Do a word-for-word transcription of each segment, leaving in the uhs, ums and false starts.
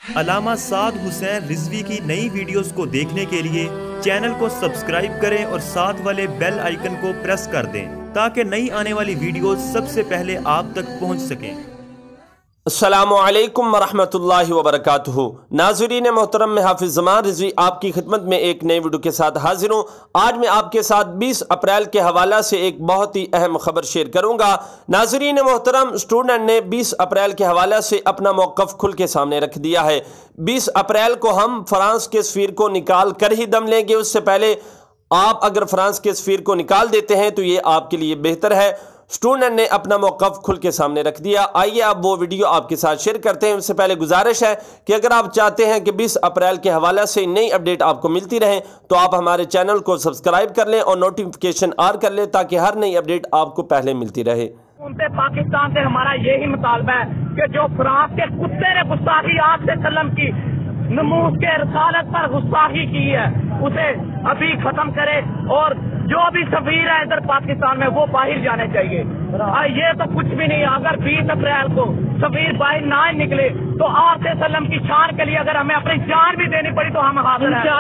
अल्लामा साद हुसैन रिजवी की नई वीडियोस को देखने के लिए चैनल को सब्सक्राइब करें और साथ वाले बेल आइकन को प्रेस कर दें ताकि नई आने वाली वीडियोस सबसे पहले आप तक पहुंच सकें। अस्सलामु अलैकुम वरहमतुल्लाहि वबरकातुहू। नाज़रीन मोहतरम, में हाफिज़ ज़मान रिज़वी आपकी खिदमत में एक नई वीडियो के साथ हाजिर हूँ। आज मैं आपके साथ बीस अप्रैल के हवाला से एक बहुत ही अहम खबर शेयर करूँगा। नाज़रीन मोहतरम, स्टूडेंट ने बीस अप्रैल के हवाला से अपना मौक़िफ़ खुल के सामने रख दिया है। बीस अप्रैल को हम फ्रांस के सफ़ीर को निकाल कर ही दम लेंगे। उससे पहले आप अगर फ्रांस के सफ़ीर को निकाल देते हैं तो ये आपके लिए बेहतर है। स्टूडेंट ने अपना मौक़िफ़ खुल के सामने रख दिया। आइए आप वो वीडियो आपके साथ शेयर करते हैं। उससे पहले गुजारिश है कि अगर आप चाहते हैं कि बीस अप्रैल के हवाला से नई अपडेट आपको मिलती रहे तो आप हमारे चैनल को सब्सक्राइब कर लें और नोटिफिकेशन ऑन कर लें ताकि हर नई अपडेट आपको पहले मिलती रहे। उनसे पाकिस्तान से हमारा यही मुतालबा है कि जो फ्रांस के कुत्ते ने गुस्ताखी आप से कलम की नमूस के रसालत पर गुस्ताखी की है उसे अभी खत्म करे और जो भी सफीर है इधर पाकिस्तान में वो बाहर जाने चाहिए। ये तो कुछ भी नहीं। अगर बीस अप्रैल को सफीर बाहर ना निकले तो आपसे सल्लम की शान के लिए अगर हमें अपनी जान भी देनी पड़ी तो हम हाजिर हैं।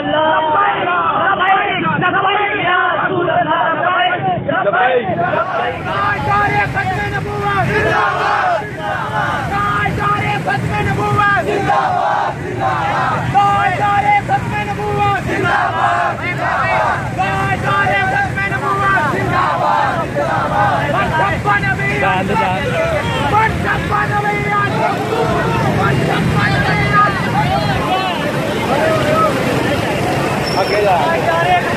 अकेला